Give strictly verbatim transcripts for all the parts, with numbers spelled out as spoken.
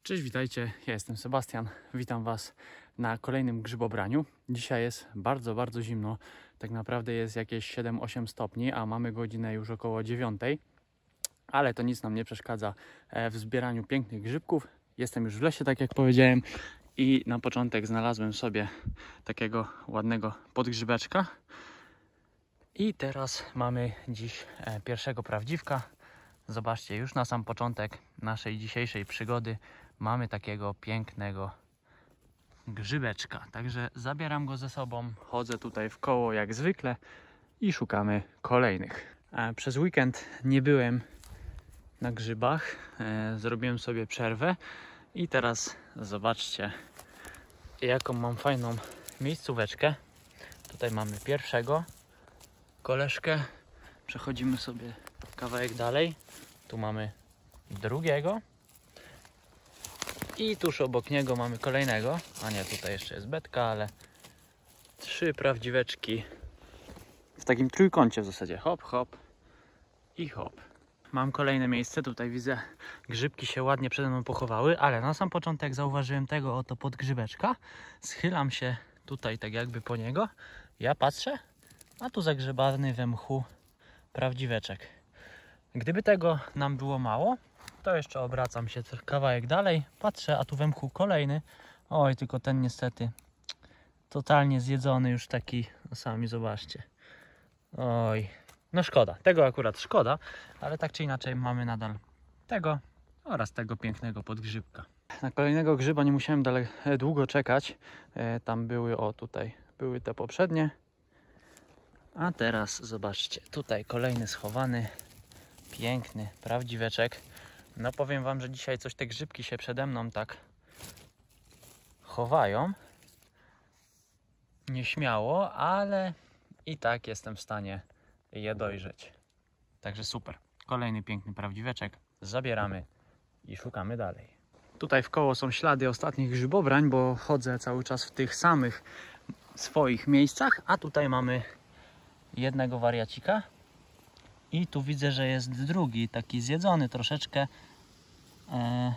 Cześć, witajcie, ja jestem Sebastian, witam Was na kolejnym grzybobraniu. Dzisiaj jest bardzo, bardzo zimno, tak naprawdę jest jakieś siedem osiem stopni, a mamy godzinę już około dziewiątej. Ale to nic nam nie przeszkadza w zbieraniu pięknych grzybków. Jestem już w lesie, tak jak powiedziałem, i na początek znalazłem sobie takiego ładnego podgrzybeczka. I teraz mamy dziś pierwszego prawdziwka. Zobaczcie, już na sam początek naszej dzisiejszej przygody mamy takiego pięknego grzybeczka. Także zabieram go ze sobą, chodzę tutaj w koło jak zwykle i szukamy kolejnych. Przez weekend nie byłem na grzybach, zrobiłem sobie przerwę i teraz zobaczcie, jaką mam fajną miejscóweczkę. Tutaj mamy pierwszego koleżkę, przechodzimy sobie kawałek dalej, tu mamy drugiego i tuż obok niego mamy kolejnego, a nie, tutaj jeszcze jest betka, ale trzy prawdziweczki w takim trójkącie w zasadzie, hop, hop i hop. Mam kolejne miejsce, tutaj widzę, grzybki się ładnie przede mną pochowały, ale na sam początek zauważyłem tego oto podgrzybeczka, schylam się tutaj tak jakby po niego, ja patrzę, a tu zagrzebany we mchu prawdziweczek. Gdyby tego nam było mało, to jeszcze obracam się kawałek dalej, patrzę, a tu we mchu kolejny. Oj, tylko ten niestety totalnie zjedzony już taki, no sami zobaczcie. Oj, no szkoda, tego akurat szkoda, ale tak czy inaczej mamy nadal tego oraz tego pięknego podgrzybka. Na kolejnego grzyba nie musiałem dalej, długo czekać, e, tam były, o tutaj, były te poprzednie. A teraz zobaczcie, tutaj kolejny schowany, piękny prawdziweczek. No powiem Wam, że dzisiaj coś te grzybki się przede mną tak chowają. Nieśmiało, ale i tak jestem w stanie je dojrzeć. Także super. Kolejny piękny prawdziweczek. Zabieramy i szukamy dalej. Tutaj w koło są ślady ostatnich grzybobrań, bo chodzę cały czas w tych samych swoich miejscach, a tutaj mamy jednego wariacika. I tu widzę, że jest drugi, taki zjedzony troszeczkę. E,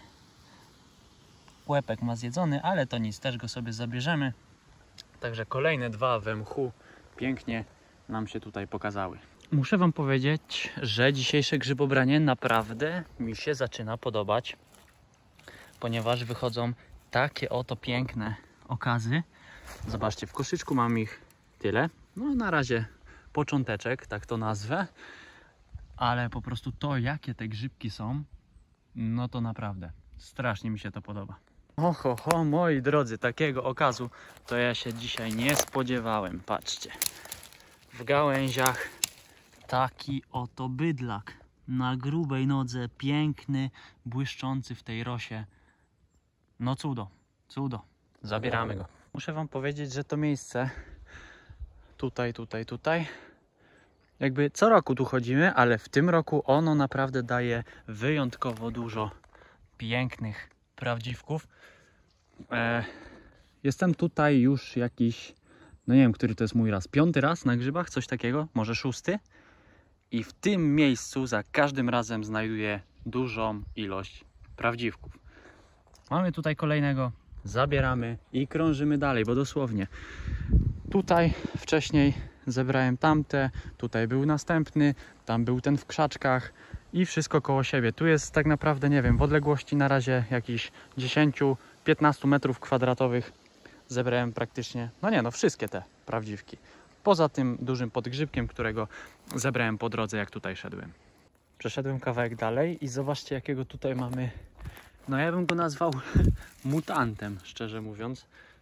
łepek ma zjedzony, ale to nic, też go sobie zabierzemy. Także kolejne dwa we mchu pięknie nam się tutaj pokazały. Muszę Wam powiedzieć, że dzisiejsze grzybobranie naprawdę mi się zaczyna podobać, ponieważ wychodzą takie oto piękne okazy. Zobaczcie, w koszyczku mam ich tyle. No na razie począteczek, tak to nazwę. Ale po prostu to, jakie te grzybki są, no to naprawdę strasznie mi się to podoba. Oho, ho, moi drodzy, takiego okazu to ja się dzisiaj nie spodziewałem. Patrzcie, w gałęziach taki oto bydlak na grubej nodze, piękny, błyszczący w tej rosie. No cudo, cudo, zabieramy go. Muszę Wam powiedzieć, że to miejsce tutaj, tutaj, tutaj, jakby co roku tu chodzimy, ale w tym roku ono naprawdę daje wyjątkowo dużo pięknych prawdziwków. E, jestem tutaj już jakiś, no nie wiem, który to jest mój raz, piąty raz na grzybach, coś takiego, może szósty. I w tym miejscu za każdym razem znajduję dużą ilość prawdziwków. Mamy tutaj kolejnego, zabieramy i krążymy dalej, bo dosłownie tutaj wcześniej zebrałem tamte, tutaj był następny, tam był ten w krzaczkach i wszystko koło siebie. Tu jest tak naprawdę, nie wiem, w odległości na razie jakichś dziesięć do piętnastu metrów kwadratowych zebrałem praktycznie, no nie no, wszystkie te prawdziwki. Poza tym dużym podgrzybkiem, którego zebrałem po drodze, jak tutaj szedłem. Przeszedłem kawałek dalej i zobaczcie, jakiego tutaj mamy, no ja bym go nazwał mutantem, szczerze mówiąc.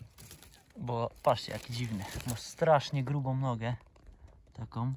Bo patrzcie, jaki dziwny. Ma strasznie grubą nogę. Taką.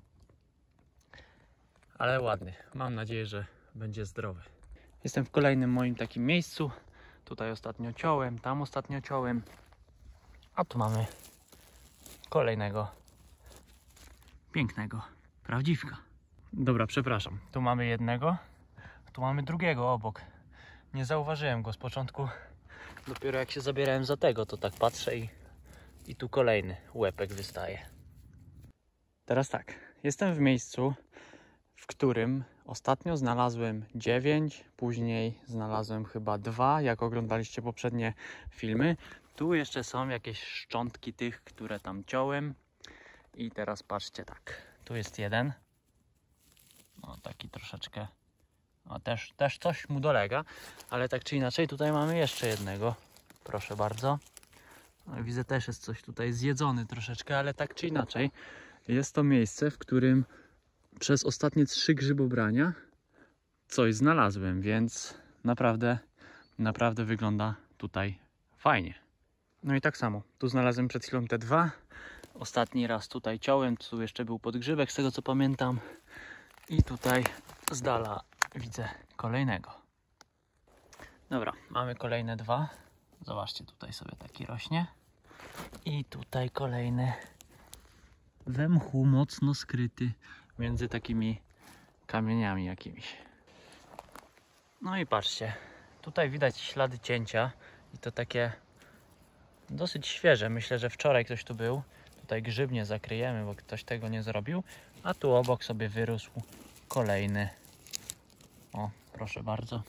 Ale ładny. Mam nadzieję, że będzie zdrowy. Jestem w kolejnym moim takim miejscu. Tutaj ostatnio ciąłem, tam ostatnio ciąłem. A tu mamy kolejnego pięknego prawdziwka. Dobra, przepraszam. Tu mamy jednego. Tu mamy drugiego obok. Nie zauważyłem go z początku. Dopiero jak się zabierałem za tego, to tak patrzę i I tu kolejny łepek wystaje. Teraz tak, jestem w miejscu, w którym Ostatnio znalazłem dziewięć, później znalazłem chyba dwa, jak oglądaliście poprzednie filmy. Tu jeszcze są jakieś szczątki tych, które tam ciąłem. I teraz patrzcie tak, tu jest jeden. No taki troszeczkę, no też, też coś mu dolega, ale tak czy inaczej tutaj mamy jeszcze jednego. Proszę bardzo. No, widzę, też jest coś tutaj zjedzony troszeczkę, ale tak czy inaczej jest to miejsce, w którym przez ostatnie trzy grzybobrania coś znalazłem, więc naprawdę, naprawdę wygląda tutaj fajnie. No i tak samo, tu znalazłem przed chwilą te dwa. Ostatni raz tutaj ciąłem, tu jeszcze był podgrzybek z tego co pamiętam. I tutaj z dala widzę kolejnego. Dobra, mamy kolejne dwa. Zobaczcie, tutaj sobie taki rośnie. I tutaj kolejny we mchu, mocno skryty między takimi kamieniami jakimiś. No i patrzcie, tutaj widać ślady cięcia i to takie dosyć świeże. Myślę, że wczoraj ktoś tu był. Tutaj grzybnie zakryjemy, bo ktoś tego nie zrobił. A tu obok sobie wyrósł kolejny. O, proszę bardzo.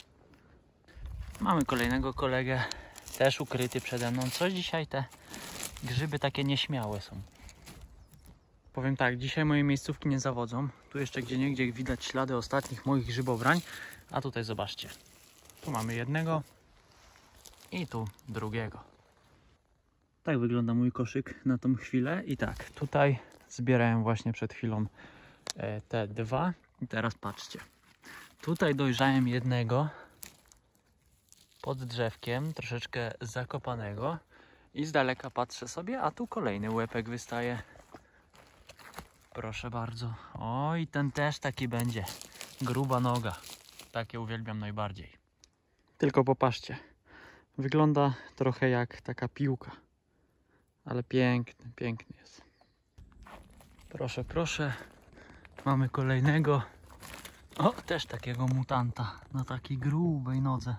Mamy kolejnego kolegę, też ukryty przede mną. Coś dzisiaj te grzyby takie nieśmiałe są. Powiem tak, dzisiaj moje miejscówki nie zawodzą. Tu jeszcze gdzieniegdzie widać ślady ostatnich moich grzybobrań. A tutaj zobaczcie. Tu mamy jednego i tu drugiego. Tak wygląda mój koszyk na tą chwilę. I tak, tutaj zbierałem właśnie przed chwilą te dwa. I teraz patrzcie. Tutaj dojrzałem jednego pod drzewkiem, troszeczkę zakopanego. I z daleka patrzę sobie, a tu kolejny łepek wystaje. Proszę bardzo. O, i ten też taki będzie. Gruba noga. Takie uwielbiam najbardziej. Tylko popatrzcie. Wygląda trochę jak taka piłka. Ale piękny, piękny jest. Proszę, proszę. Mamy kolejnego. O, też takiego mutanta. Na takiej grubej nodze.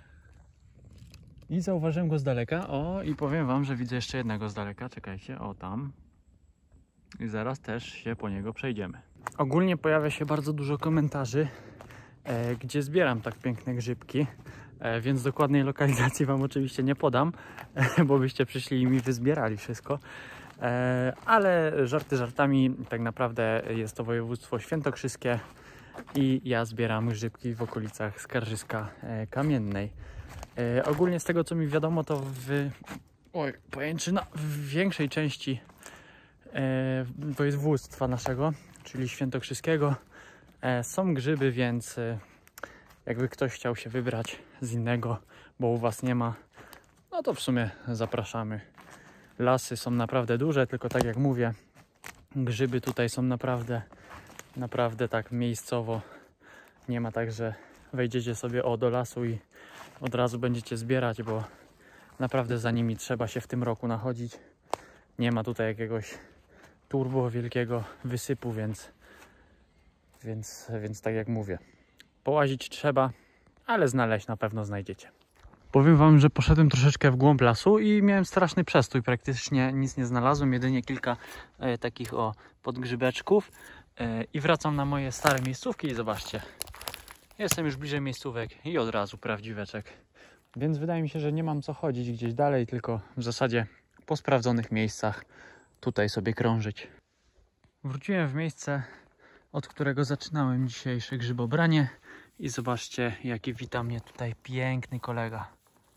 I zauważyłem go z daleka. O, i powiem wam, że widzę jeszcze jednego z daleka. Czekajcie, o tam. I zaraz też się po niego przejdziemy. Ogólnie pojawia się bardzo dużo komentarzy, e, gdzie zbieram tak piękne grzybki. E, więc dokładnej lokalizacji wam oczywiście nie podam, e, bo byście przyszli i mi wyzbierali wszystko. E, ale żarty żartami, tak naprawdę jest to województwo świętokrzyskie i ja zbieram grzybki w okolicach Skarżyska e, Kamiennej. E, ogólnie z tego co mi wiadomo, to w, oj, pajęczyna, w większej części e, województwa naszego, czyli świętokrzyskiego, e, są grzyby, więc e, jakby ktoś chciał się wybrać z innego, bo u was nie ma, no to w sumie zapraszamy. Lasy są naprawdę duże, tylko tak jak mówię, grzyby tutaj są naprawdę, naprawdę tak miejscowo. Nie ma tak, że wejdziecie sobie o do lasu i od razu będziecie zbierać, bo naprawdę za nimi trzeba się w tym roku nachodzić. Nie ma tutaj jakiegoś turbo wielkiego wysypu, więc, więc, więc tak jak mówię, połazić trzeba, ale znaleźć na pewno znajdziecie. Powiem wam, że poszedłem troszeczkę w głąb lasu i miałem straszny przestój. Praktycznie nic nie znalazłem, jedynie kilka e, takich o podgrzybeczków. E, I wracam na moje stare miejscówki i zobaczcie. Jestem już bliżej miejscówek i od razu prawdziweczek. Więc wydaje mi się, że nie mam co chodzić gdzieś dalej, tylko w zasadzie po sprawdzonych miejscach tutaj sobie krążyć. Wróciłem w miejsce, od którego zaczynałem dzisiejsze grzybobranie i zobaczcie, jaki wita mnie tutaj piękny kolega.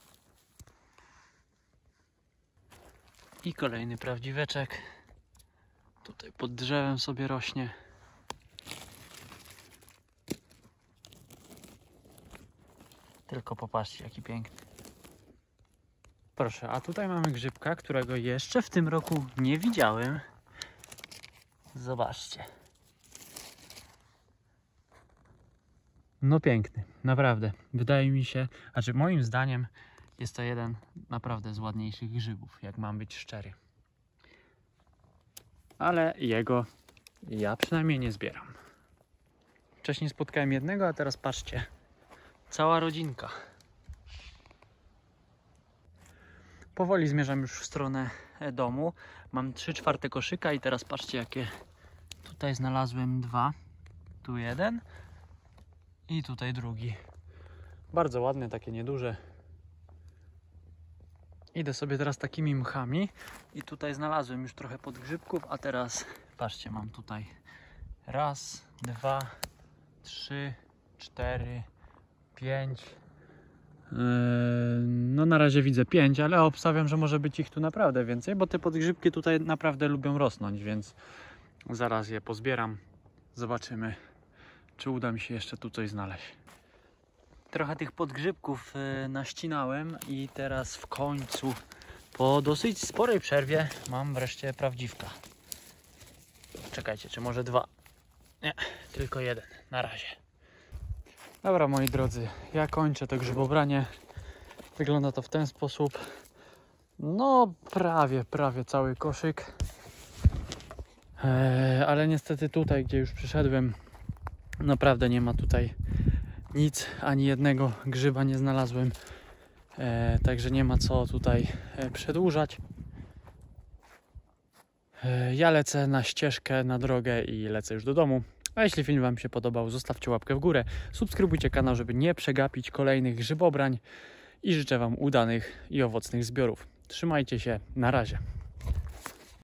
I kolejny prawdziweczek. Tutaj pod drzewem sobie rośnie. Tylko popatrzcie, jaki piękny. Proszę, a tutaj mamy grzybka, którego jeszcze w tym roku nie widziałem. Zobaczcie. No piękny, naprawdę. Wydaje mi się, znaczy moim zdaniem jest to jeden naprawdę z ładniejszych grzybów, jak mam być szczery. Ale jego ja przynajmniej nie zbieram. Wcześniej spotkałem jednego, a teraz patrzcie. Cała rodzinka. Powoli zmierzam już w stronę domu. Mam trzy czwarte koszyka i teraz patrzcie, jakie tutaj znalazłem dwa. Tu jeden, I tutaj drugi. Bardzo ładne, takie nieduże. Idę sobie teraz takimi mchami i tutaj znalazłem już trochę podgrzybków, a teraz patrzcie, mam tutaj raz, dwa, trzy, cztery, pięć. Yy, no na razie widzę pięć, ale obstawiam, że może być ich tu naprawdę więcej, bo te podgrzybki tutaj naprawdę lubią rosnąć, więc zaraz je pozbieram. Zobaczymy, czy uda mi się jeszcze tu coś znaleźć. Trochę tych podgrzybków yy, naścinałem i teraz w końcu, po dosyć sporej przerwie, mam wreszcie prawdziwka. Czekajcie, czy może dwa? Nie, tylko jeden, na razie. Dobra, moi drodzy, ja kończę to grzybobranie. Wygląda to w ten sposób. No, prawie, prawie cały koszyk. Eee, ale niestety tutaj, gdzie już przyszedłem, naprawdę nie ma tutaj nic, ani jednego grzyba nie znalazłem. Eee, także nie ma co tutaj e, przedłużać. Eee, ja lecę na ścieżkę, na drogę i lecę już do domu. A jeśli film Wam się podobał, zostawcie łapkę w górę, subskrybujcie kanał, żeby nie przegapić kolejnych grzybobrań i życzę Wam udanych i owocnych zbiorów. Trzymajcie się, na razie.